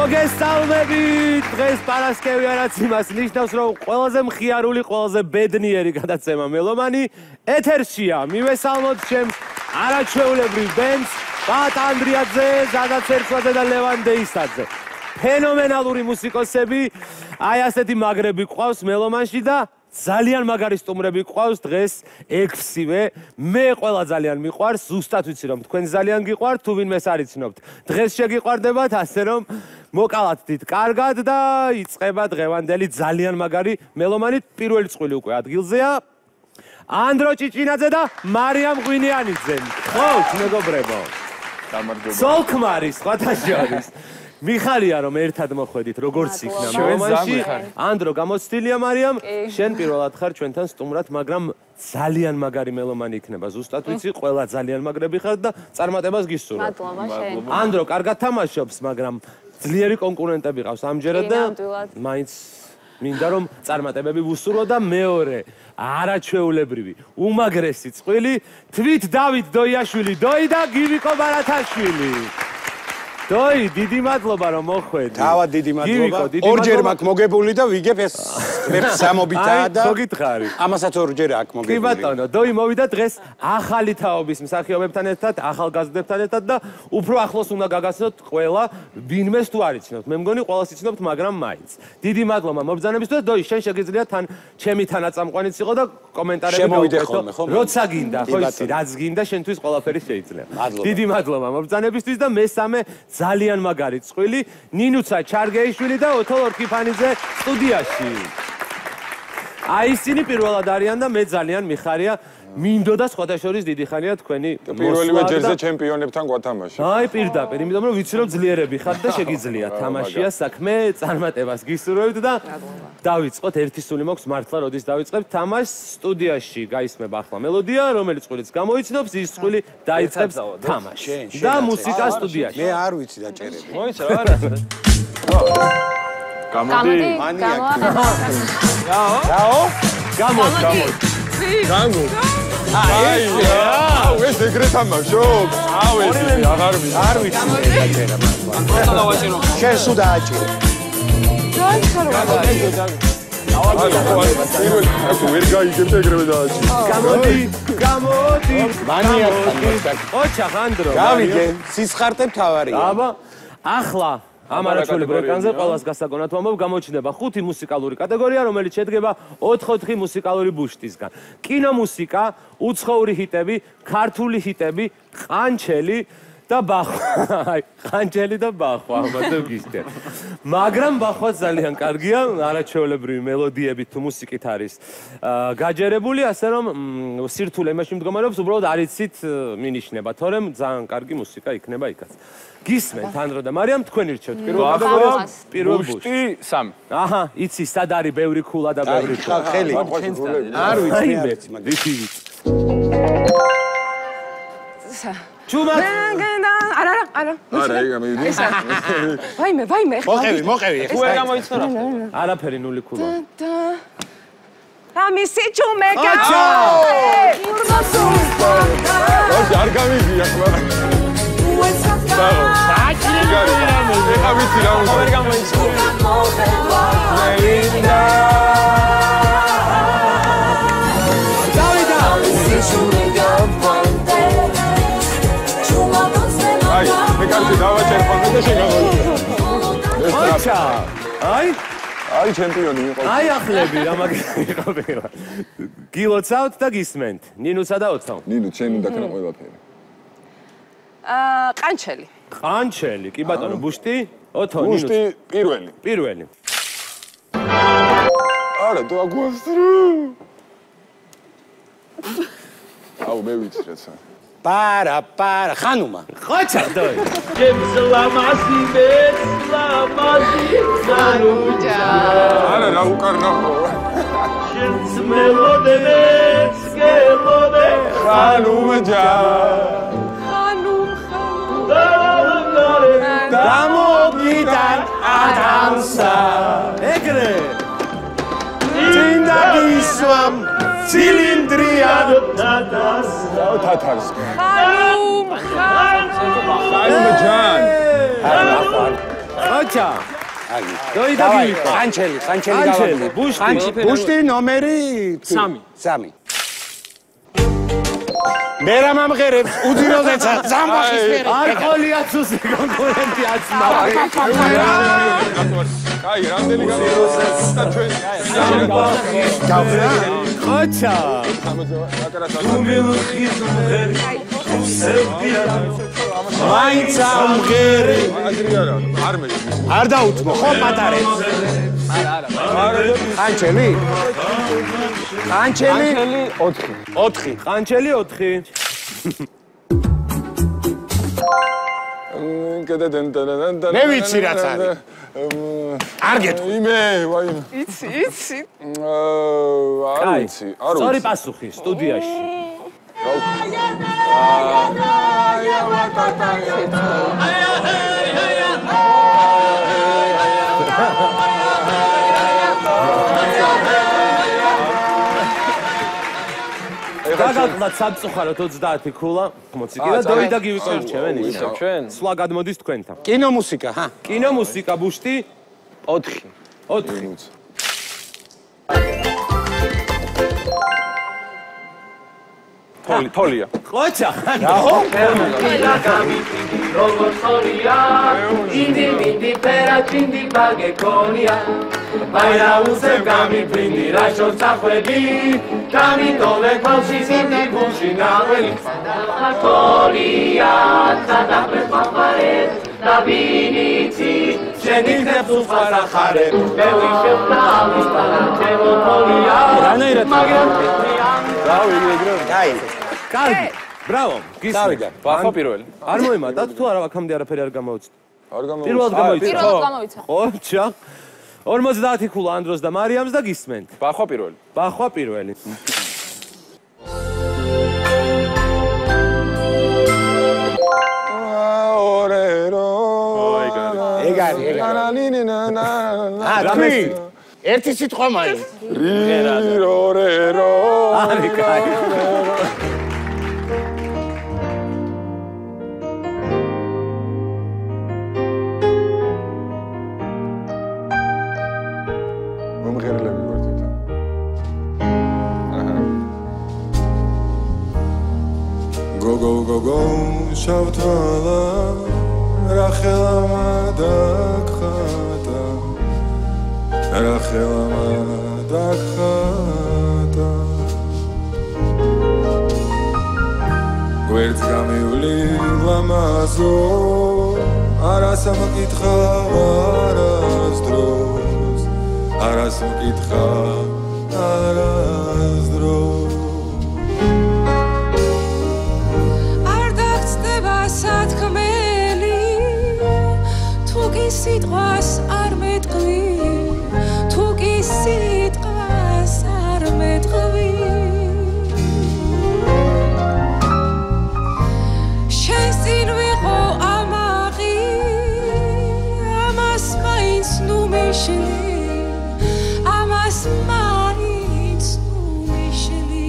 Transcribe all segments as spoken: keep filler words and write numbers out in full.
მოგესალმებით. დღეს პარასკევი არაც იმას ნიშნავს, რომ ყველაზე მხიარული, ყველაზე ბედნიერი გადაცემა მელომანი ეთერშია. მივესალმოთ ჩემს არაჩვეულებრივ ბენდს ბატ ანდრიაძე, ზადა ცერცვაძე და ლევან დეისაძე. ფენომენალური მუსიკოსები, აი ასეთი მაგრები ყავს მელომანში და ძალიან მაგარი სტუმრები ყავს დღეს ექვსივე. მე ყველა ძალიან მიყვარს, ზუსტად ვიცი რომ თქვენ ძალიან გიყვართ, თუ ვინმეს არ იცნობთ. დღეს შეგიყვარდებათ, ასე რომ მოკალათ დიდ კარგად და იწყება დღევანდელი ძალიან მაგარი მელომანი. პირველი წყვილი უკვე ადგილზეა. ანდრო ჭიჭინაძე და მარიამ ღვინიანიძე. ხო, მეგობრებო. სოლქმარი სხვათა შორის. მიხარია რომ ერთად მოხვედით როგორც იქნა მელომანში. ანდრო გამოცდილია მარიამ, შენ პირველად ხარ ჩვენთან სტუმრად, მაგრამ ძალიან მაგარი მელომანი იქნება. ზუსტად ვიცი, ყველა ძალიან მაგრები ხართ და წარმატებას გისურვებ. მადლობა შენ. ანდრო კარგად თამაშობს, მაგრამ ძლიერი კონკურენტები ყავს ამჯერად და მაინც მინდა რომ წარმატებები ვუსურვო და მეორე არაჩვეულებრივი, უმაგრესი წყვილი თვით დავით დოიაშვილი, დოი და გივიკო ბარათაშვილი. დოი, დიდი მადლობა რომ მოხვედი. თავად დიდი მადლობა. ორჯერ მაქვს მოგებული და ვიგებ ეს სამობითაა და მოგითხარი. ამასაც ორჯერ აქვს მოგებული. კი ბატონო, დოი მოვიდა დღეს ახალი თაობის მსახიობებთან ერთად, ახალგაზრდებთან ერთად და უფრო ახლოს უნდა გაგაცნოთ ყველა, ვინმეს თუ არ იცნობთ. მე მგონი ყველას იცნობთ, მაგრამ მაინც. დიდი მადლობა მობრძანებისთვის და დოი, შენ შეგიძლია თან ჩემი თანაწამყვანიც იყო და კომენტარები გამოვიდე ხო? როცა გინდა, ხო იცი, რაც გინდა, შენთვის ყველაფერი შეიძლება. დიდი მადლობა მობრძანებისთვის და მესამე ძალიან მაგარი წყვილი, ნინუცა ჩარგეიშვილი და ოთოლ ორქიფანიძე სტუდიაში. აი ისინი პირველად არიან და მე ძალიან მიხარია. მინდოდა სხვათა შორის დიდი ხანია თქვენი პირველივე ჯერზე ჩემპიონებთან გვათამაში. აი პირდაპირ, იმიტომ რომ ვიცი რომ ძლიერები ხართ და შეგიძლიათ თამაშია საქმე, წარმატებას გისურვებთ და დავიწყოთ. ერთი სული მაქვს მართლა, როდის დავიწყებთ თამაშს. სტუდიაში გაისმება ახლა მელოდია, რომელიც წყვილიც გამოიცნობს, ის წყვილი დაიწყებს თამაშს. და მუსიკა სტუდიაში. მე არ ვიცი დაჭერები. მოიცა რა არა. გამოდი. რაო? რაო? გამოდი, გამოდი. გამო. აი, აუ, ეს ეგრე თამაშობ. აუ, ეს აღარ ვიცი. არ ვიცი დაჭერა მართლა. შენ სულ დააჭირე. ვერ გაიგებ ეგრევე დააჭირე. გამოდი, გამოდი. მანიაკთან. ოჩა ხანდრო. გავიგე, სისხარტე მთავარია. აბა, ახლა ამ არაჩვეულებრივ ეკრანზე ყველას გასაგონად ვამბობ, გამოჩნდება ხუთი მუსიკალური კატეგორია, რომელიც შედგება ოთხ-ოთხი მუსიკალური ბუშტისგან. კინომუსიკა, უცხოური ჰიტები, ქართული ჰიტები, ყანჩელი და ბახვა. აი, ყანჩელი და ბახვა, ამაზე ვგისდე. მაგრამ ბახვა ძალიან კარგია, არაჩვეულებრივი მელოდიებით თუ მუსიკით არის გაჯერებული, ასე რომ სირთულე იმაში მდგომარეობს, უბრალოდ არ იცით მინიშნება, თორემ ძალიან კარგი მუსიკა იქნება იქაც. გისმენთ ანდრო და მარიამ, თქვენ ირჩევთ პირველ კატეგორიას, პირველ ბუშტი სამი. აჰა, იცი სად არის ბევრი ქულა და ბევრი ქულა. ხელი. არ ვიცი, არ ვიცი, მაგრამ ვიცი ვიცი. ჩუმად არა, არა, არა. არა, ეგ ამიდი. ვაიმე, ვაიმე. მოყევი, მოყევი. თუ ვერ გამოიცნო რა. არაფერი ნული ქულა. ამისი ჩუმე აჩა! ოჯი არ გამიგია ყველა. საჭირო რამე, ეხა ვიცი რა უნდა. ვერ გამოიცნო. მეინდა. დავიდა! აი, მე კარგი დავაჭერ ხოლმე და შეგავალი. ოჩა! აი, აი ჩემპიონი იყო. აი ახლები რა მაგარი იყო პირველად. გილოცავთ და გისმენთ. ნინუცა და ოთო. ნინუ, შენ უნდა ქნა ყველაფერი. აა, ყანჩელი. ყანჩელი, კი ბატონო, ბუშტი, ოთო, ნინუცა. ბუშტი პირველი. პირველი. არა, თუ აგვასტრო. აუ, მე ვიცი რაცა. პარა, პარა, ხანუმა. ხოჩა დოი. James Lamasi, Lamasi, Naruja. არა, რა უკარნა. Shins melodes, gelode, ხანუმჯა. ხანუმ, ხანუმ. დამოგიდან ადამიანსა. ეგრე. წინდა გისვამ ცილინდრიან Tatas. თათარს. ხანუმ, ხანუმ. ხანუმჯან. არა, ხარ. ხოჩა აი დოიდა გივიყო ხანჩელი ხანჩელი ხანჩელი, გავაკეთე ბუშტი. ხანჩელი ბუშტი ნომერი სამი. სამი მე რა მომღერებს უძიროზეცა ზამბახის მერე არ ყოლია ცუსი კონკურენტი აცმა აი, რამდენი გამოსა ჩვენ. ხოჩა მაინც ამღერი აგრი არა, არ მე. არ დაუთმო ხო პატარებს ხანჩელი ხანჩელი ოთხი ოთხი ყანჩელი ოთხი მე ვიცი რაც არის არ გეტყვი იმე, ვაი. იცი, იცი. აა, არ კაი ვიცი, არ სწორი ვიცი. პასუხი სტუდიაში დაგაკლდათ სამწუხაროდ ოცდაათი ქულა მოციკი და დოიდა გივიყო რჩევენ ის ჩვენ სვლა გადმოდის თქვენთან კინო მუსიკა ჰა კინო მუსიკა ბუშტი ოთხი. ოთხი თოლი, თოლია. ხოჩა როგორც ხორია ინდი მინდი ფერა ჩინდი ბაგე ქონია ვაირა უზებ გამიფრინდი რა შორცახვედი გამიტოვე ქონში სინდი ბუში ნაღველი ხორია სადაფრე პაპარეთ და ვინიცი შენი ხებს უხარა ხარე მე ვიშევ ნავის პარა ჩემო თოლია რანაირად მაგრამ აი კარგი ბრავო გისმენთ დავიდა ბახო პირველი. არ მოიმატათ თუ არა აქამდე არაფერი არ გამოვიცეთ არ გამოვიდა. პირველად გამოიცა პირველად გამოვიცა. ხოჩა ორმოცდაათი ქულა ანდროს და მარიამს და გისმენთ ბახო პირველი. ბახვა პირველი ეგ არის ეგ არის ა რამე ერთი სიტყვა მაინც რირორერო. არი კაი მომღერლები ვართ თვითონ. გოგო გოგო შავთვალა რა ხელა მადახატა რა ხელა მადახატა გვერდს გამივლი ლამაზო არას მოკითხა არასდროს არას მოკითხა არასდროს არ დაგწდება სათქმელი თუ კი სიტყვას არ მეტყვი თუ კი სიტყვას არ მეტყვი შენს წინ ვიყო ამაღი ამას მაინც ნუ მიშლი ამას მაინც ნუ მიშლი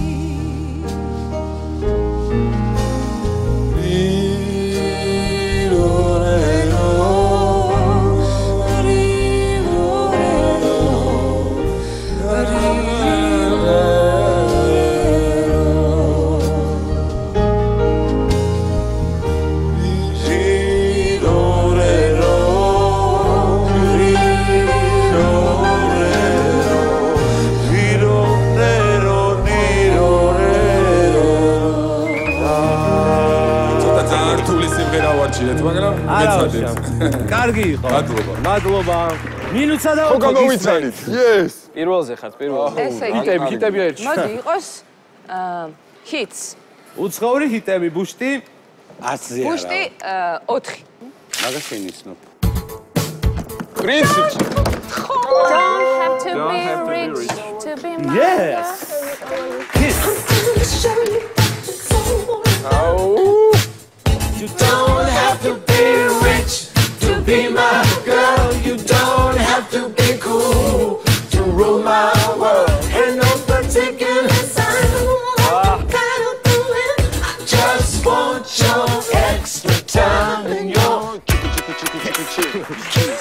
მაგრამ მეცადეთ. კარგი იყო მადლობა. მადლობა მინუცა და ხო გამოვიცანით. Yes. პირველზე ხართ, პირველზე. ესე იგი. ჰიტები, ჰიტები ერთში. მოდი იყოს აა ჰიტს. უცხოური ჰიტები ბუშტი ათზე არა ბუშტი ოთხი. მაგას შენიშნობ პრინციპი. Don't have to be rich to be my Yes. Kiss. You don't have to be rich to be my girl. You don't have to be cool to rule my world. Ain't no particular sign. Gotta do it. I just want your extra time and your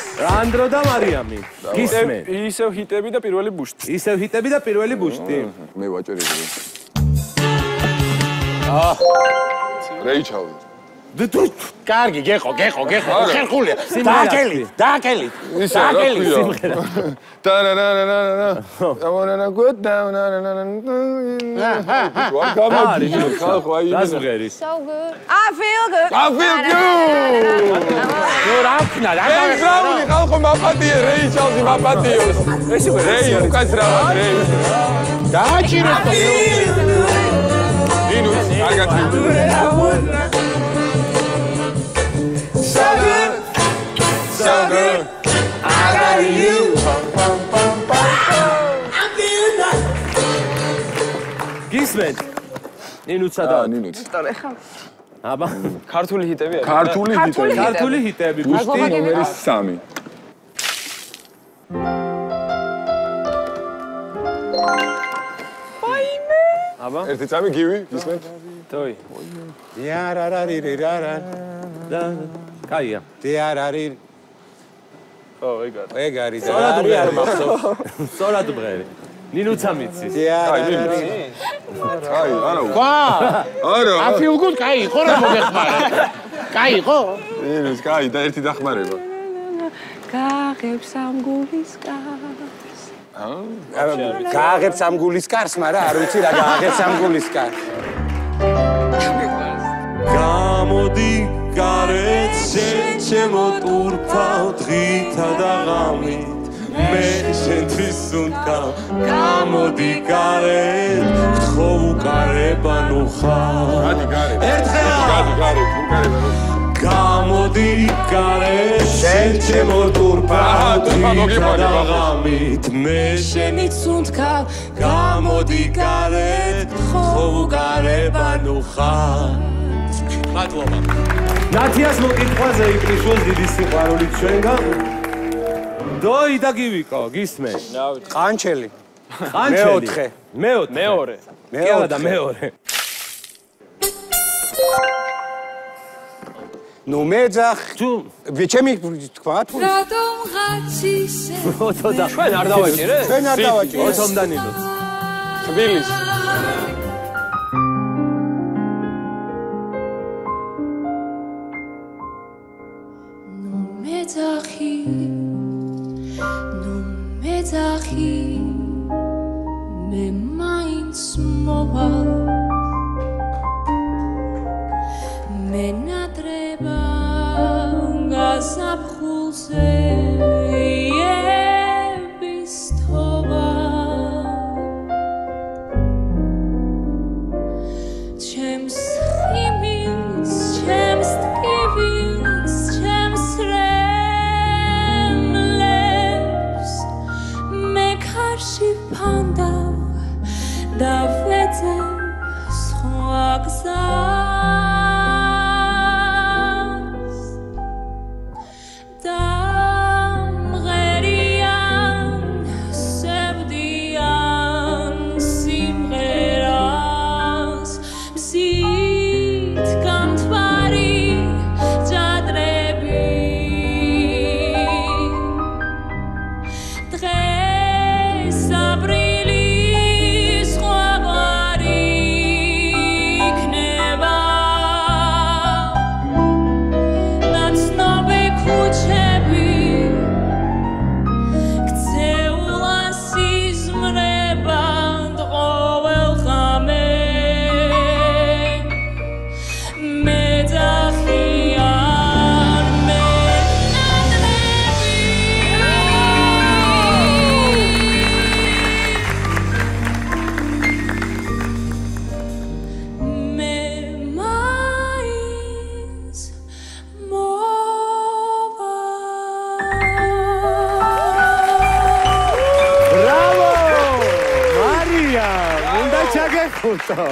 სანდრო და მარიამი. გისმენ. ისევ ჰიტები და პირველი ბუშტი. ისევ ჰიტები და პირველი ბუშტი. მე ვაჭერები. რეიჩალდი. კარგი, გეხო, გეხო, გეხო. ხერხულია. დააკელი, დააკელი. დააკელი სიმღერა. და-და-და-და-და. I wanna go down. არის ხალხო აი დასღერი. So good. I feel good. I feel good. ნუ რა ვქნა, რა ეს რაუნდი ხალხო მაპატიე რეიჩალდი მაპატიოს. ეს უკვე რეი უკაც რა რეი. დააჭირე. ნინუს კარგად. So good, so good. I got you. I'm feeling that. გისმენ. ნინუცა და ნინუც. აბა ქართული ჰიტები არის. ქართული ჰიტები. ქართული ჰიტები ბუშტი ნომერი სამი. აბა ერთი წამი გივი, გისმენთ? თოი. დიარარარირირარა. და კაია. დიარარი. ო, ეგ არის. ეგ არის და სწორად არის არ უღერი მახსოვს. სწორად უღერი. ნინუცა მიცის. დიარარარი. აი, არა. ვა! არა. I feel good, კაი, ხო რა მოგეხმარა. კაი, ხო? ნინუს, კაი, და ერთი დახმარება. გაღებს ამ გულის კარს. გააღებს ამ გულის კარს, მაგრამ არ ვიცი რა გააღებს ამ გულის კარს. გამოდი გარეთ შენ ჩემო ტურფავ დღითა და ღამით მე შენთვის უნდავ გამოდი გარეთ ხო უკარება ნუ ხარ გადი გარეთ. ერთხელ გადი გარეთ, უკარება. გამოდი გარეთ შენ ჩემო ტურფავ დღითა და ღამით მე შენით უნდავ გამოდი გარეთ ხო უკარება ნუ ხარ მადლობა. ნათიას მოკითხვაზე იქნიშნოს დიდი სიყვარული ჩვენგან. დოი და გივიკო, გისმენ. ყანჩელი. ყანჩელი. მეოთხე. მეოთხე. მეორე. კი არა და მეორე. ნუ მეძახ. თუ ჩემი თქვა თუ რატომ ღაცისე ოცო და ჩვენ არ დავაჭირეთ? ჩვენ არ დავაჭირეთ. ოცომ და ნინუც. თბილისი. მეძახი ნუ მეძახი მე მაინც მოვალ მე ნადრება გაზაფხულზე იების თოვა ჩემს ხიმილს ჩემს ტკივილს ჩემს რემლებს მე ქარში ფანდავ და ვეძებ სხვა გზას და მღერიან სევდიან სიმღერას მზით გამთვარი ჯადრები დღეს აპრილის ხვაგვარი იქნება ნაცნობი ქუჩები ქცეულა სიზმრებად ყოველ ღამე მეძახიან მე მე მაინც მოვალ ბრავო! მარია, უნდა ჩაგეხუტო.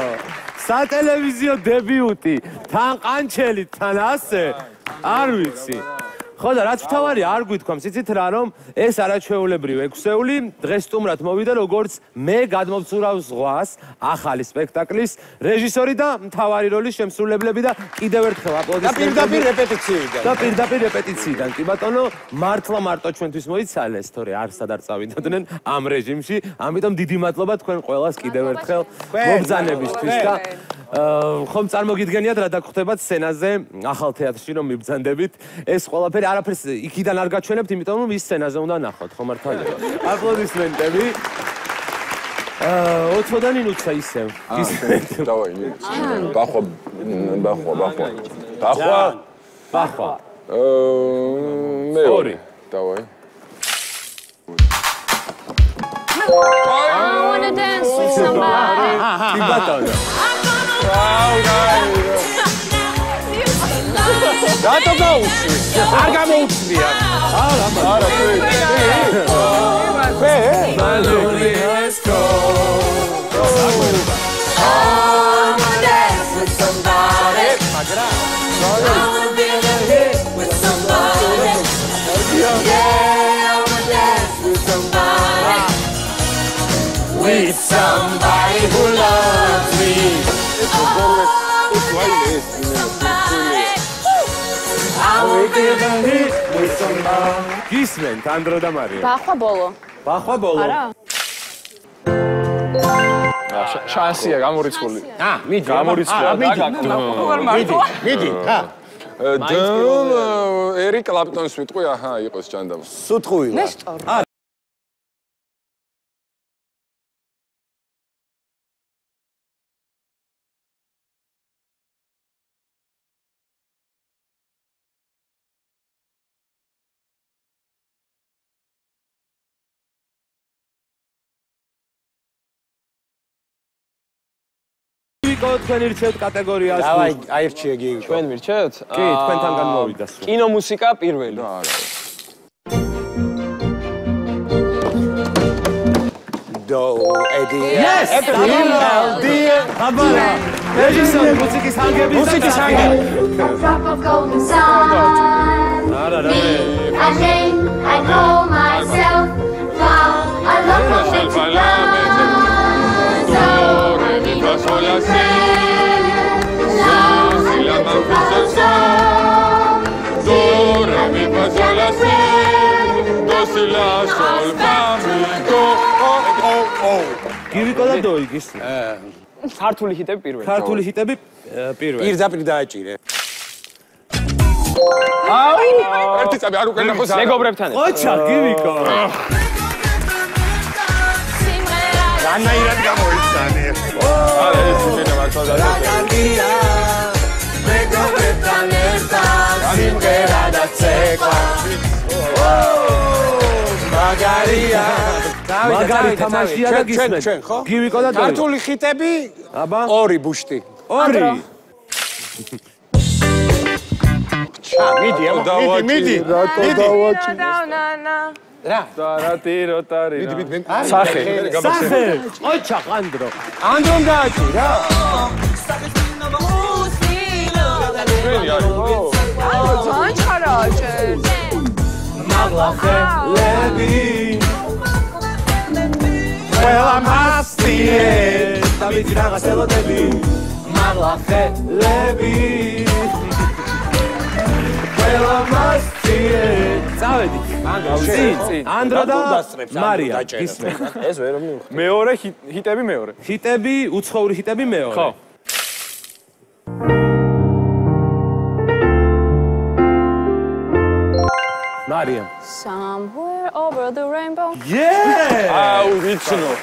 სატელევიზიო დებიუტი, თან ყანჩელი, თან ასე. არ ვიცი. ხო და რაც თავარია არ გვითქვამს იცით რა რომ ეს არაჩვეულებრივი ექვსეული დღეს სტუმრად მოვიდა როგორც მე გადმოვცურავ ზღვას ახალი სპექტაკლის რეჟისორი და მთავარი როლის შემსრულებლები და კიდევ ერთხელ აპლოდისმენტები და პირდაპირ რეპეტიციიდან და პირდაპირ რეპეტიციიდან კი ბატონო მართლა მარტო ჩვენთვის მოიცალეს თორე არ სადარ წავიდოდნენ ამ რეჟიმში ამიტომ დიდი მადლობა თქვენ ყველას კიდევ ერთხელ მობრძანებისთვის და ხომ წარმოგიდგენიათ რა დაგხვდებათ სცენაზე ახალ თეატრში რომ მიბრძანდებით ეს ყველაფერი არაფერს იქიდან არ გაჩვენებთ იმიტომ რომ ის სცენაზე უნდა ნახოთ ხო მართალია აპლოდისმენტები აა ოთოდანი ნუცა ისევ დავაი ბახვა ბახვა ბახვა ბახვა ბახვა მე ორი დავაი I wanna dance with somebody. კი ბატონო რატო გაუშვი? არ გამოუცდია. არა, არა, ფე. ფე? With somebody who loves me. გისმენთ ანდრო და მარია ბახვა ბოლო. ბახვა ბოლო არა. შანსია გამორიცხული. ა, მიდი. გამორიცხული. მიდი, მიდი, ხა. ერიკ კლაპტონის ვიტყვი, აჰა, იყოს ჭანდამ. სუთხუილა. ნესტორ. თქვენ ირჩევთ კატეგორიას. დავაი, აირჩიე გიგო. ჩვენ მირჩევთ? კი, თქვენთანგან მოვიდა სულ. კინო მუსიკა პირველი. არა. დო, ედი. Yes! აბარა. რეჟისორი მუსიკის ანგები. მუსიკის ანგები. Drop of golden sun. არა, რა. A name I call myself. Wow, I love my favorite love. Sola si, si la mamma sol sol, do re mi fa sol la si, do si la sol fa mi do oh oh oh. გივიკო და დოიგის. ქართული ჰიტები პირველი. ქართული ჰიტები პირველი. პირდაპირ დააჭირე. აუ, ერთი წამი არ უკენა ხო? მეგობრებთან. ოჩა გივიკო. რანაირად გამოიცანე. არა, ეს ისინი მართლა დაგანია. მეგობრებთან ერთად სიმღერა და ცეკვა. მაგარია. მაგარი თამაშია და გისმენთ. ჩვენ ხო? გივიკო და დოიგი. ქართული ხიტები? აბა. ორი ბუშტი. ორი. ჩა, მიდი, მიდი, მიდი. რატო დავაჭი? რა? დარატირო ტარი. მიდი, მიდი. სახე. სახე. ოჩა ანდრო. ანდრომ დააჭირა. მაღლახელები ყველა მასტიე და ვიცი რაღაც ელოდები მაღლახელები ყველა მასტიე წავედით წინ ანდრო და მარია გისმენთ ეს ვერ მივხვდი. მეორე ჰიტები მეორე. ჰიტები უცხოური ჰიტები მეორე ხო. მარია Somewhere over the rainbow. Yeah! აუ, ვიცნო.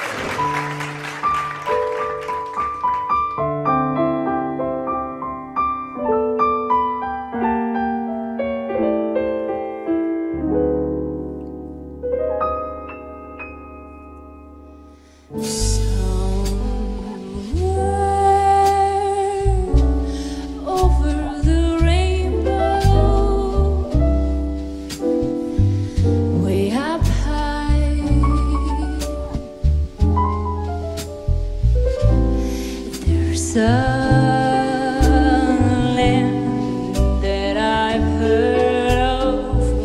Some land that I've heard of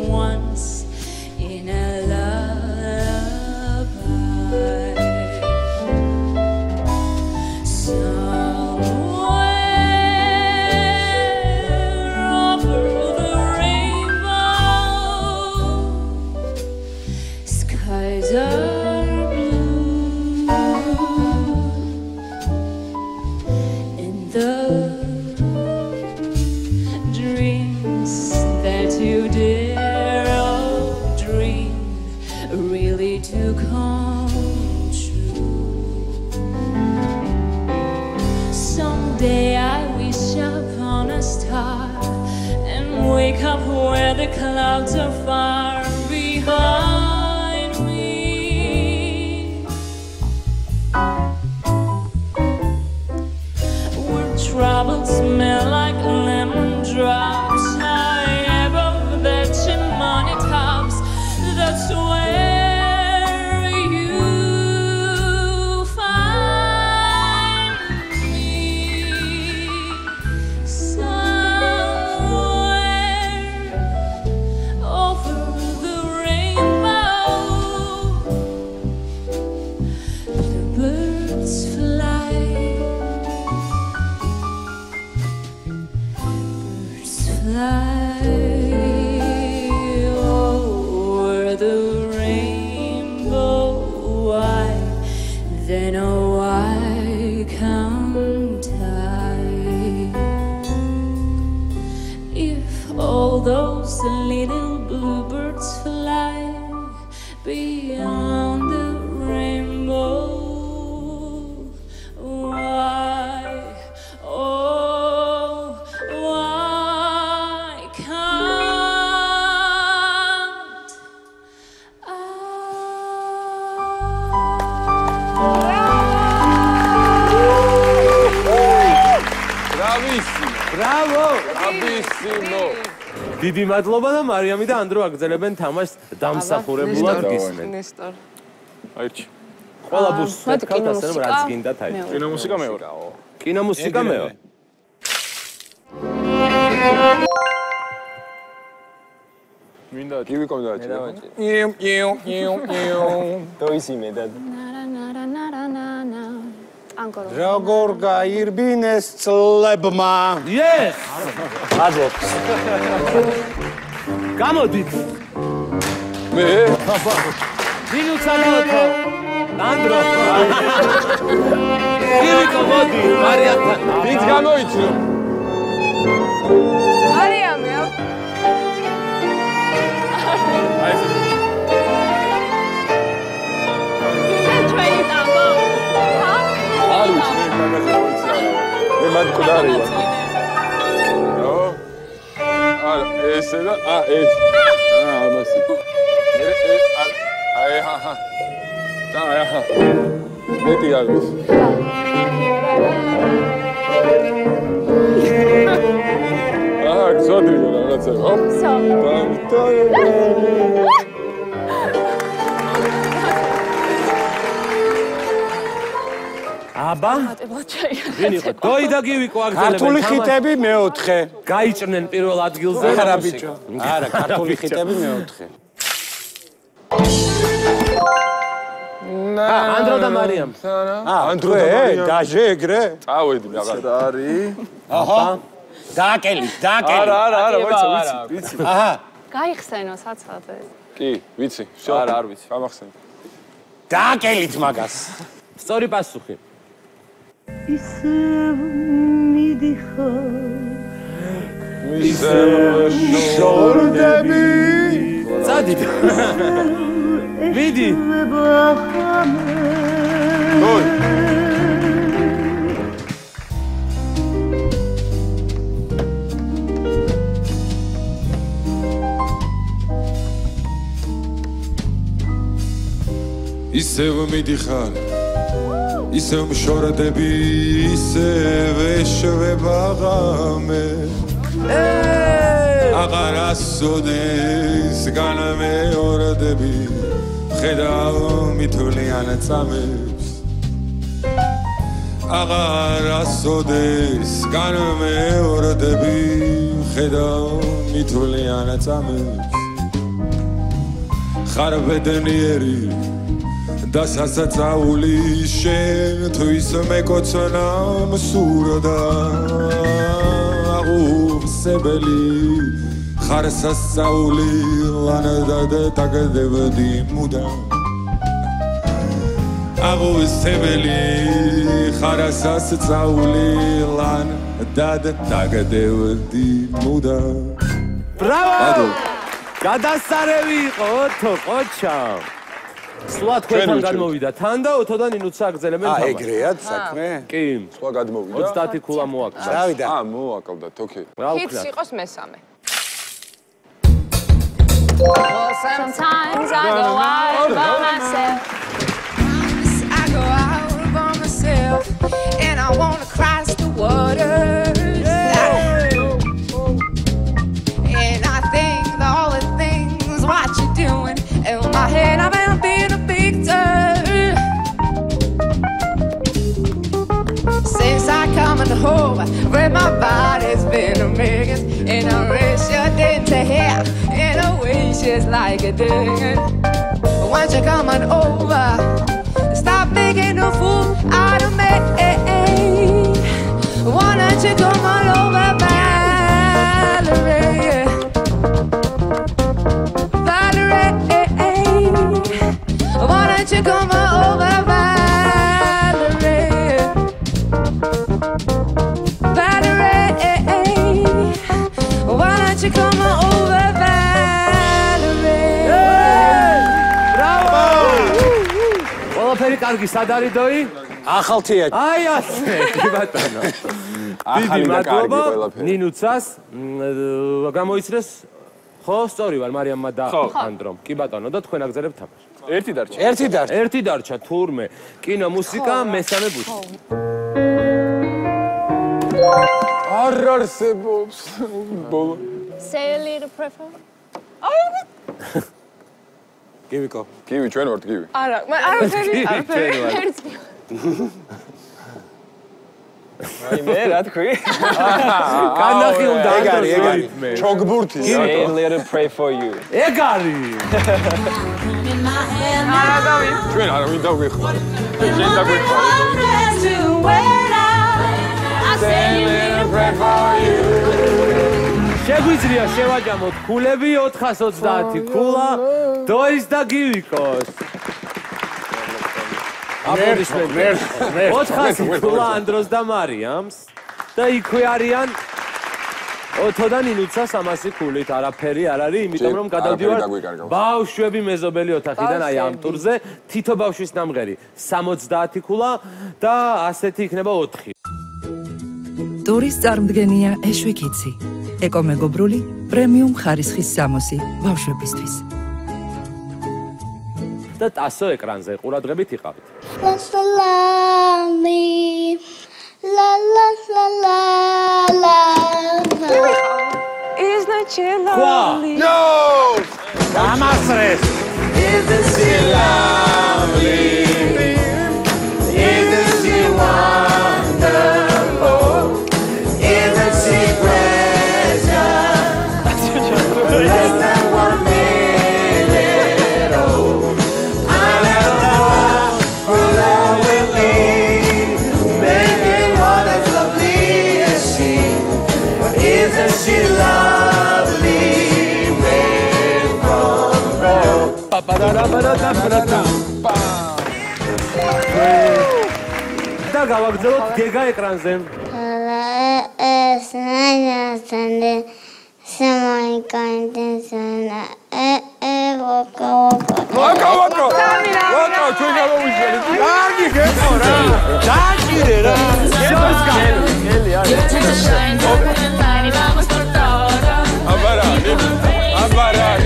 the clouds are far behind me. Where troubles smell like lemon drops, high above the chimney tops, that's where you find me. Somewhere over the rainbow, the birds fly. Birds fly over the rainbow. Why then, oh, why can't I? If all those little bluebirds fly beyond the rainbow, why, oh, why can't Bravissimo. Bravo! Bravissimo. დიდი მადლობა და მარიამი და ანდრო აგრძელებენ თამაშს დამსახურებულად გისმენ. ნესტორ. აირჩი. ყველა ბუს მოდი, თქვათ ასე რომ რაც კინომუსიკა გინდათ აი. მეორე. კინომუსიკა მეორე. კინომუსიკა მეორე. მინდა გივი კონდაჭი. იუ იუ იუ იუ. დოისიმე და ნარანარანარანანა. Encore. როგორ გაირბინეს წლებმა. Yes! მადლობთ. გამოდით. მე დინუ ცალოთო. ანდრო. გივიკო მოდი, მარიამთან. ვინც გამოიჩნო? მარიამი. აი ეს ჩვენი ტამბო. არ ვიცი, მაგაზე არ ვიცი არა. მე მათ მკვდარი ვარ. ნო. არა, ესე და ა ეს. აა, ამასი. მე აი ჰა ჰა. და აი ჰა. მეტი არ ვიცი. აა, გზოდრი რა რაღაცა. ჰოპ. აბა, მატებლად ჩაია. ვინ იყო? დოი და გივიკო აგრძელებენ. ქართული ხიტები მეოთხე. გაიჭრნენ პირველ ადგილზე. არა ბიჭო. არა, ქართული ხიტები მეოთხე. ა, ანდრო და მარიამ. ა, ანდრო დაჟე ეგრე? წავედი რაღაც. არის. აჰა. დააკელი, დააკელი. არა, არა, არა, ვიცი, ვიცი, ვიცი. აჰა. გაიხსენო საცალე. კი, ვიცი. არა, არ ვიცი. გამახსენე. დააკელით მაგას. სწორი პასუხი. ისე შორდები. წადით. მიდი. დოი. ისევ მიდიხარ ისევ მშორდები ისევ ეშვებაღამე აღარ ასოდეს განმეორდები ხედავ მითვლიან წამებს აღარ ასოდეს განმეორდები ხედავ მითვლიან წამებს ხარ ბედნიერი და სასწაული შენ თუ ის მეკოცნა მსურდა აღუსებელი ხარ სასწაული ლანდა და დაგდებდი მუდამ აღუსებელი ხარ სასწაული ლანდა და დაგდებდი მუდამ ბრავო! გადასარევი იყო ოთო ყოჩა. სულ თქვენთან გადმოვიდა თან და ოთოდან ინუცა აგზელებენ თამაში. აა ეგრეად საქმე? კი. სხვა გადმოვიდა. ოცდაათი ქულა მოაკლდა. რავიდა. აა მოაკლდათ, ოკეი. რა ჰიტს ვქნა? იყოს მესამე. Sometimes I go out by myself. I go out by myself and I wanna cross the waters. And I think all the things what you're doing in my head, I've been being a picture. Since I come home, where my body's been a mess, and I wish you didn't hear, and I wish it's like a thing. Once you're coming over, stop making a fool out of me. Why don't you come on over, Valerie? Valerie, why don't you come on over, Valerie? Valerie, why don't you come on over, Valerie? Bravo! ყველაფერი კარგი, სად არის დოი? ახალთია. აი ასე, კი ბატონო. დიდი მადლობა ნინუცას. გამოიცნეს ხო, სწორი ვარ მარიამმა და ანდრომ. კი ბატონო, და თქვენ აგზავნებთ თამაში. ერთი დარჩა. ერთი დარჩა. ერთი დარჩა თურმე. კინო, მუსიკა, მესამე ბუჩი. არ არსებობს. ბოლო. Say a little prayer for me. გივიკო. კივი, ჩვენ ვართ კივი. არა, მე არაფერი, არაფერი. აი მე რა თქვი? კანახი უნდა ეგარი, ეგარი. ჩოგბურთი. Say a little pray for you. ეგარი. არა დავი. ჩვენ არა ვინ დავიხმარ. შენ დაგვიხმარ. Say a little pray for you. შეგვიძლია შევაჯამოთ ქულები ოთხას ოცდაათი ქულა დოის და გივიკოს. აპლოდისმენტები. ოთხასი ქულა ანდროს და მარიამს და იქვე არიან ოთო და ნინუცა სამასი ქულით. არაფერი არ არის, იმიტომ რომ გადავდივართ ბავშვები მეზობელი ოთახიდან აი ამ ტურზე. თითო ბავშვის ნამღერი სამოცდაათი ქულა და ასეთი იქნება ოთხი. ტურის წარმოდგენია ეშვიკიცი. ეკომეგობრული პრემიუმ ხარისხის სამოსი ბავშვებისთვის. და ტასო ეკრანზე ყურადღებით იყავით. La la la la la la. Is not your Qua. lovely? No! დამასრეს. Isn't she lovely? Isn't she wonderful? Isn't she precious? Less than one minute old. I never thought for love with me, making one as lovely as she. Isn't she lovely? Made from gold. და გავაგრძელოთ გეგა ეკრანზე. ვაკა ვაკა ვაკა ჩვენ გავავიძრეთ. კარგი გეკო რა. დაჭირე რა. აბარანი აბარანი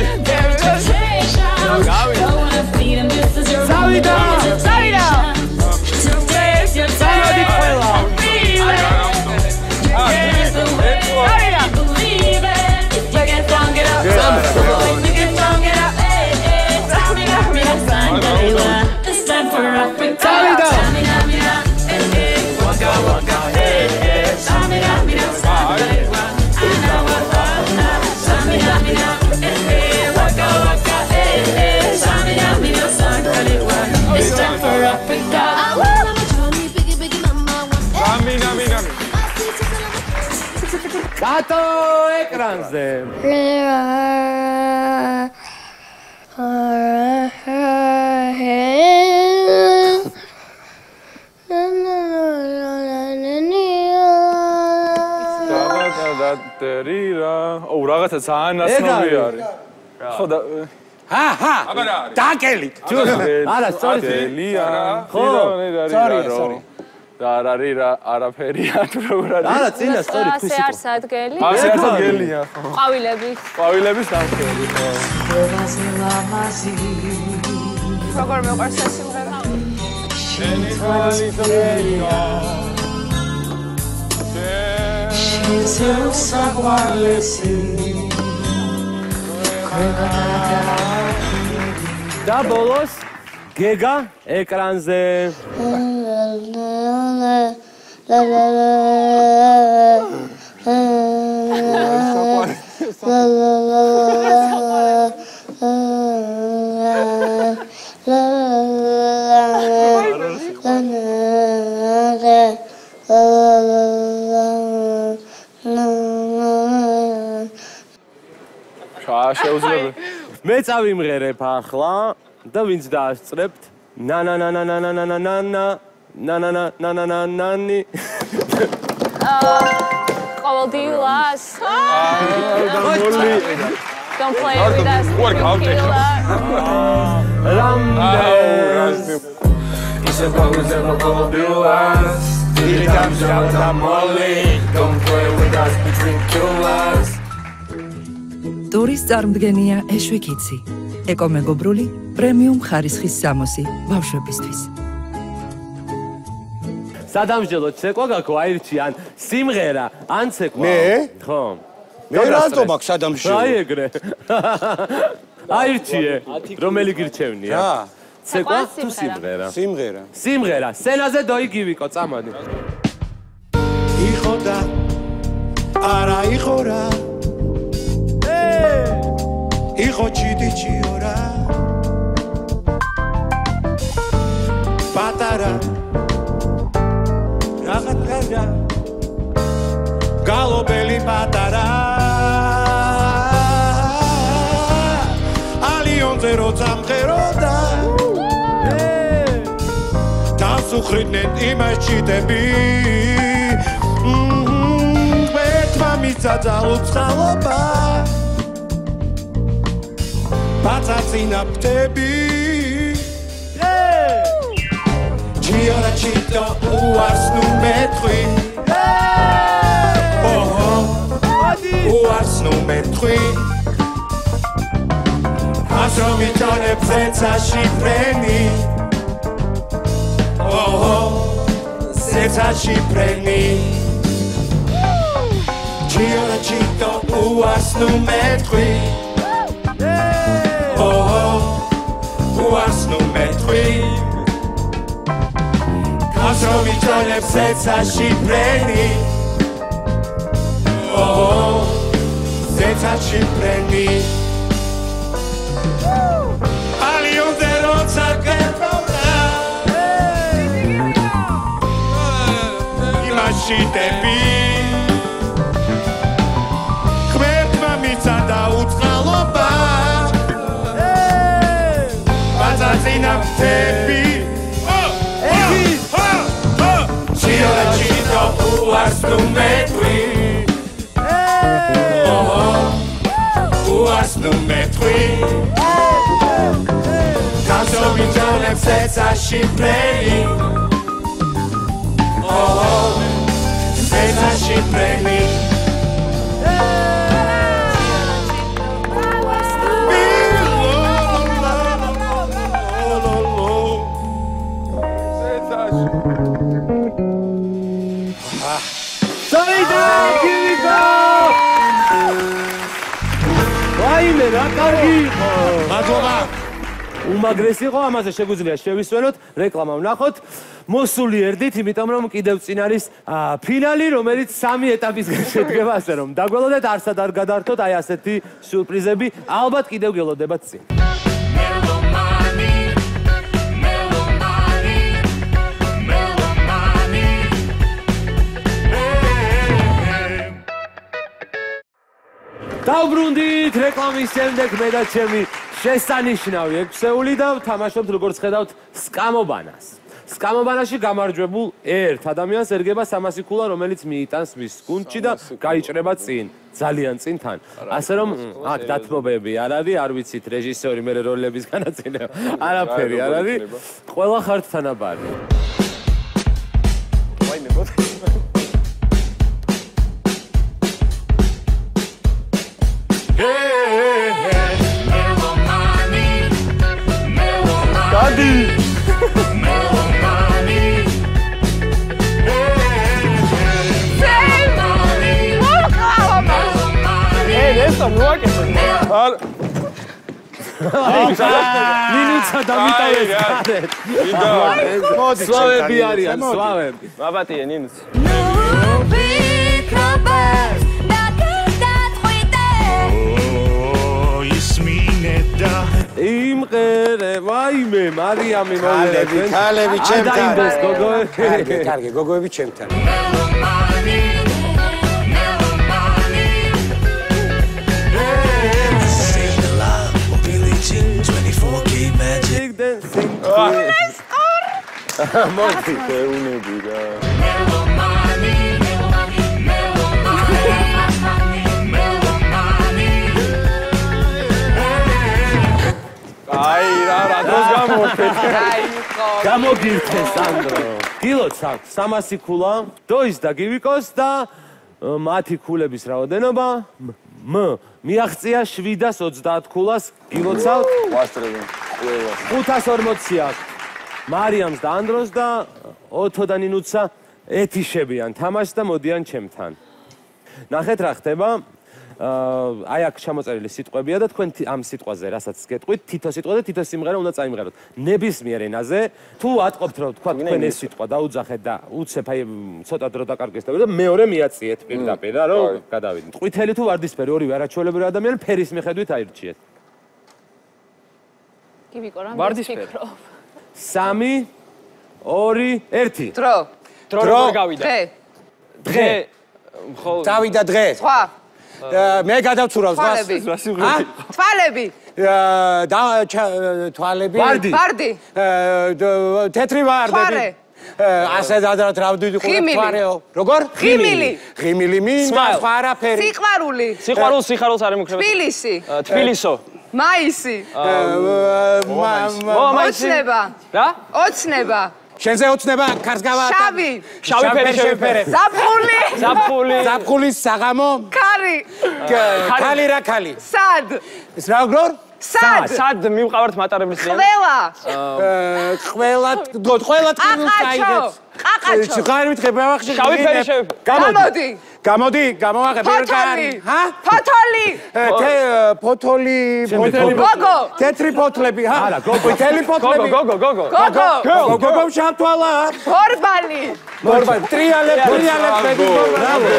Savida! Savida! Savida ყველა! Gato ეკრანზე. ო რაღაცა ძალიან ნაცნობი არის. ხო და ჰა ჰა. აბარა არის. დაკელი. არა, სწორი. დელია. ხო. Sorry, sorry. და არ არის რა არაფერია თუ როგორ არის. არა, წინა სწორი თქვი ასე არც ადგილი. ასე არც ადგილია. ყვავილების. ყვავილების ნამხელი. როგორ მეყვარს ეს სიმღერა? შენი თვალი დღეა შენზე უსაყვარლესი და ბოლოს გეგა ეკრანზე შეუძლებელი. მე წავიმღერებ ახლა და ვინც დაასწრებთ ნა ნა ნა ნა ნა ნა ნა ნა ნა ნა ნა ნა ნა ნა ნა ნანი ყოველდღიურ ლას. Don't play it with us. Work out. რამდენ ისე პაუზება ყოველდღიურ ლას Did it come shout I'm molly Don't play with us between two lines ტურის წარმოდგენია ეშვი კიცი. ეკომეგობრული პრემიუმ ხარისხის სამოსი ბავშვებისთვის. სადამსჯელო ცეკვა გაქვს აირჩი ან სიმღერა ან ცეკვა? მე? ხო. მე რატო მაქვს სადამსჯელო? აი ეგრე. აირჩიე, რომელი გირჩევნია? რა? ცეკვა თუ სიმღერა? სიმღერა. სიმღერა. სცენაზე დოიგივიკო წამოდი. იყო და არა იყო რა იყო ჩიტი ჩიორა პატარა რაღაც გაგა გალობელი პატარა ალიონზე როცა მღეროდა დასუხრიდნენ იმას ჩიტები ერთმა მისცა უცხალობა Patatina ptebi Giora cito uas nu metrui Oh oh Uas nu metrui Aso mi tone pzeca shipreni Oh oh Zeca shipreni Giora cito uas nu metrui Oh, oh, uas nu metrui Kaso mi tone pseca shipreni Oh, oh, zeca shipreni Ali unde roca gerpona Ima shitebi Kvetma mica da utkaloba Patatina ptebi Oh, oh, oh, oh Ciora cito uas nu metrui Oh, oh, uas nu metrui Kaso vincione pseca shipreni Oh, oh, pseca shipreni ვაიმე რა კარგი იყო. მადლობა. უმაგრესი იყო, ამაზე შეგვიძლია შევისვენოთ, რეკლამა ვნახოთ. მოსული ერდით, იმიტომ რომ კიდევ წინ არის ფინალი, რომელიც სამი ეტაპისგან შედგება, ასე რომ დაგველოდეთ, არსად არ გადართოთ აი ასეთი სიურპრიზები, ალბათ კიდევ გელოდებათ წინ. დავბრუნდით რეკლამის შემდეგ მე და ჩემი შესანიშნავი ექვსეული და ვთამაშობთ როგორც ხედავთ სკამობანას. სკამობანაში გამარჯვებულ ერთ ადამიანს ერგება სამასი ქულა, რომელიც მიიტანს მის გუნდში და გაიჭრება წინ, ძალიან წინ თან. ასე რომ აქ დათმობები არ არის, არ ვიცით რეჟისორი მე როლების განაწილება. არაფერი არ არის. ყველა ხართ თანაბარი. ვაიმე ბოთ Hey, hey, hey, მოაკეთე. არ ნინიცა დამიტოვეს გარეთ. მოდი, სლავები არიან, სლავები. მაბატია ნინიც. იმყერე, ვაიმე, მარიამი მოვლენები. ქალები ჩემთან. დაინდეს გოგოები. კარგი, კარგი, გოგოები ჩემთან. twenty-four K magic dancing. მოდი, ეუნები რა. აი რა რა დროს გამოვხეთ. გამოგირთე სანდრო. კილოც აქვს სამასი ქულა, დოის და გივიკოს და მათი ქულების რაოდენობა მ მიაღწია შვიდას ოცდაათ ქულას კილოც აქვს. ვასწრებენ ყველა. ხუთას ორმოცი აქვს. მარიამს და ანდროს და ოთო და ნინუცა ეთიშებიან თამაშს და მოდიან ჩემთან. ნახეთ რა ხდება. აი აქ ჩამოწერილი სიტყვებია და თქვენ ამ სიტყვაზე რასაც გეტყვით, თითო სიტყვა და თითო სიმღერა უნდა წაიმღეროთ. ნებისმიერ ენაზე, თუ ატყობთ რომ თქვა თქვენ ეს სიტყვა დაუძახეთ და უცებ აი ცოტა დრო დაკარგეს და მეორე მიაწიეთ პირდაპირ რა რომ გადავიდეთ. ყვითელი თუ ვარდისფერი ორივე არაჩვეულებრივი ადამიანი ფერის მიხედვით აირჩიეთ. გივიკო რა ვარდისფერი. სამი ორი ერთი დრო დრო გავიდა. დღე დღე მხოლოდ დავიდა დღე. სხვა მე გადავცურავ ზღას. თვალები. და თვალები. ვარდი. ვარდი. თეთრი ვარდები. ასე დადრათ რავდივი თვალეო. როგორ? ღიმილი. ღიმილი მინდა სხვა არაფერი. სიყვარული. სიყვარულს სიყვარულს არ ემუქრება. თბილისი. თბილისო. მაისი. ოცნება. რა? ოცნება. შენზე ოცნება კარს გავაატარ. შავი. შავი ფერი შევიფერე. ზაფხული. ზაფხული. ზაფხულის საღამო. ქარი. ქალი რა ქალი? სად. რა გლორ? სად. სად მივყავართ მატარებლის წინ? ყველა. ყველა ყველა ტკივილს აყაჩო. ყაყაჩო. ხარ მითხება ახში. შავი ფერი შევიფერე. გამოდი. გამოდი, გამოვაღებ ფოთოლი. ჰა? ფოთოლი. თე ფოთოლი, ფოთოლი. გოგო. თეთრი ფოთლები, ჰა? არა, გოგო. თეთრი ფოთლები. გოგო, გოგო, გოგო. გოგო, გოგო შავთვალა. ბორბალი. ბორბალი, ტრიალე, ტრიალე, ბრავო.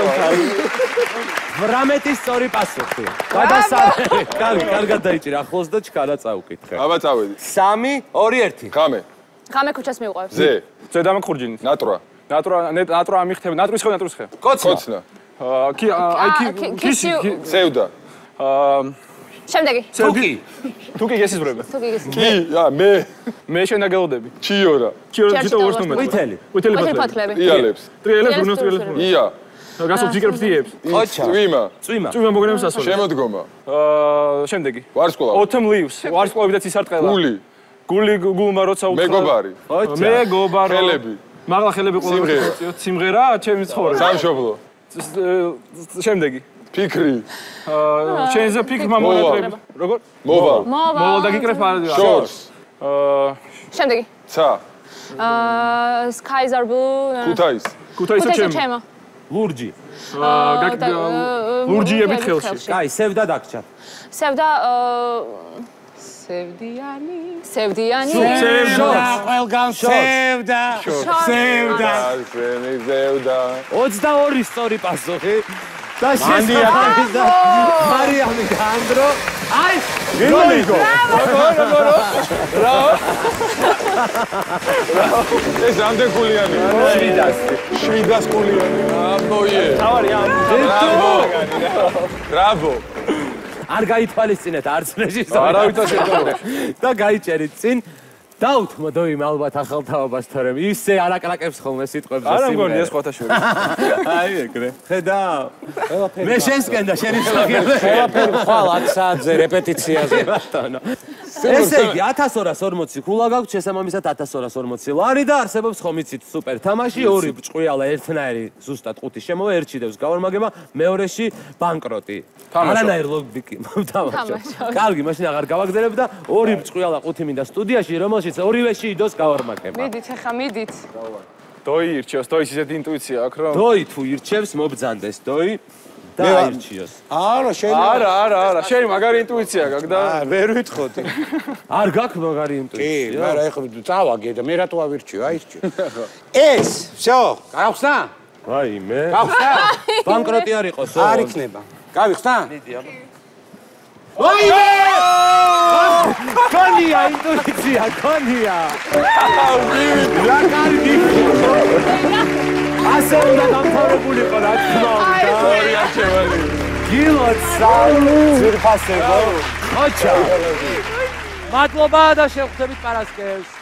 ვრამეტის სწორი პასუხი. გადასალე. კარგი, კარგად დაიჭირე ახლოს და ჩქარა წაუკითხე. აბა წავედი. სამი ორი ერთი ხამე. ხამე ქუჩას მივყვევს. ზე. ზე დამახურჯინით. ნატრა. ნატრა, ნატრა ამიხთებ, ნატრის ხე, ნატრის ხე. კოცნა. კი, აი კი, კისი. ზევდა. აა შემდეგი. თუკი. თუკი გესიზბრება. თუკი გესიზბრება. კი, ა მე. მე შენაგელოდები. ჩიორა. ჩიორა ჯიტო ვორს ნომერი. ყვითელი. ყვითელი ფოთლები. ფოთლები. ტრიალებს. ტრიალებს გუნოს ტრიალებს. ია. გასულ ჯიგრებს დიებს. ყოჩა. წვიმა. წვიმა. წვიმა მოგონებს ასო. შემოდგომა. აა შემდეგი. ვარსკვლავი. autumn leaves. ვარსკვლავი და ცისარტყელა. გული. გული გულმა როცა უთხრა. მეგობარი. მეგობარო. ხელები. მაღლა ხელები ყოველთვის მოწიოთ. სიმღერა, ჩემი ცხოვრება. სამშობლო. შემდეგი. ფიქრი. აა შენზე ფიქრმა მონატრები. როგორ? მოვა. მოვა და გიკრებ პარადიო. შორს. აა შემდეგი. ცა. აა skies are blue. ქუთაის. ქუთაისო ჩემო. ლურჯი. აა ლურჯიებით ხელში. კაი, სევდა დაგჭა. სევდა სევდიანი. სევდიანი. სევდა, ყველგან სევდა. სევდა. შენი ზევდა. ოცდაორი სწორი პასუხი. და შესაძლოა და მარიამი და ანდრო. აი, გიგო. როგორ, როგორ? რა? ეს ამდენ გულიანი. შვიდას. შვიდას გულიანი. ამბოიე. თავარი ამ. ბრავო. ბრავო. არ გაითვალისწინეთ არც რეჟისორი. არავითარ შეჯობებს. და გაიჭერით წინ. დაუთმოდო იმ ალბათ ახალ თაობას თორემ ისე არაკრაკებს ხოლმე სიტყვებს და სიმღერებს. არა მგონი ეს ყვათაშური. აი ეგრე. ხედავ. მე შენსკენ და შენი სლოგები. ყველაფერი ხვალ ათ საათზე რეპეტიციაზე. ბატონო. ესე იგი ათას ორას ორმოცი ქულა გაქვთ, შესაბამისად ათას ორას ორმოცი ლარი და არსებობს ხომ იცით სუპერ თამაში, ორი ბრჭყვიალა ერთნაირი ზუსტად ხუთი შემოვა, ერთი დევს გავარმაგება, მეორეში ბანკროტი. არანაირ ლოგიკი მომთამაშო. კარგი, მაშინ აღარ გავაგზავნებ და ორი ბრჭყვიალა ყუთი მინდა სტუდიაში, რომელშიც ორივეში იდოს გავარმაგება. მიდით, ახლა მიდით. დოი ირჩევს, დოის ისეთი ინტუიცია აქვს რომ დოი თუ ირჩევს, მობძანდეს დოი. და აირჩიოს. არა, შეიძლება. არა, არა, არა, შენ მაგარი ინტუიცია გაქვს და აა, ვერ ვითხოვდი. არ გაქვს მაგარი ინტუიცია? კი, მაგრამ ეხლა წავაგე და მე რატო ავირჩიო, აირჩიო. ეს, всё, გავხსნა? ვაიმე. გავხსნა? ბანკროტი არ იყოსო? არ იქნება. გავიხსნა? მიდი აბა. ვაიმე! კონია ინტუიცია, კონია. რა კარგი. ასე უნდა დამთავრებულიყო რა თქმა უნდა. ორი არჩევანი. გილოცა ძირფასებო. ოჩა. მადლობა და შევხვდებით პარასკევს.